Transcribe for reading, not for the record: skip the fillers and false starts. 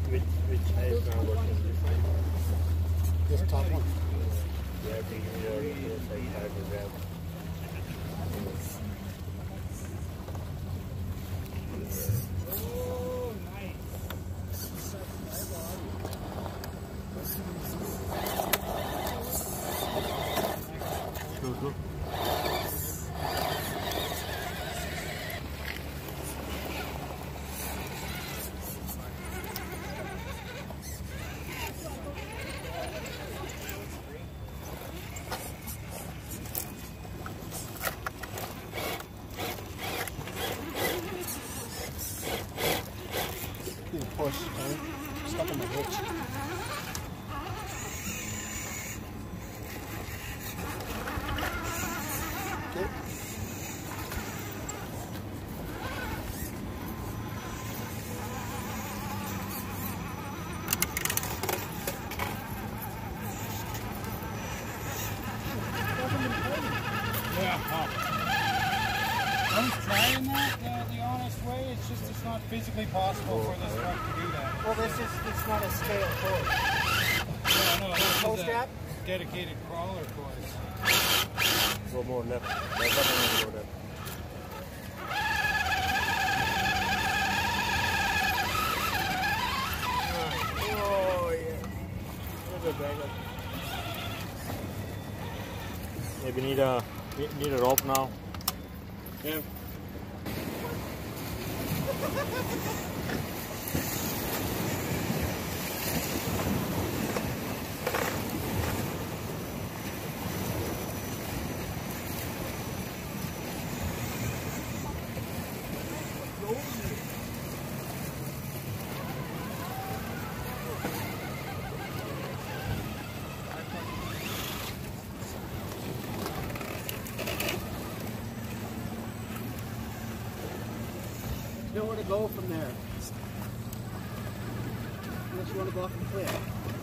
Which eye is now working? This top one. You have to give me the side side to grab. Oh, nice. Go. Push, right? Stuck in the hitch. Okay. Yeah. I was trying that the honest way. It's not physically possible for this truck to do that. Well, it's not a scale cord. Yeah, no, this Toe is strap? a dedicated crawler course. Go more left. Left and go left. Oh yeah. There's a bag up. Maybe need a rope now. Yeah. Nowhere to go from there. Unless you want to go off the cliff.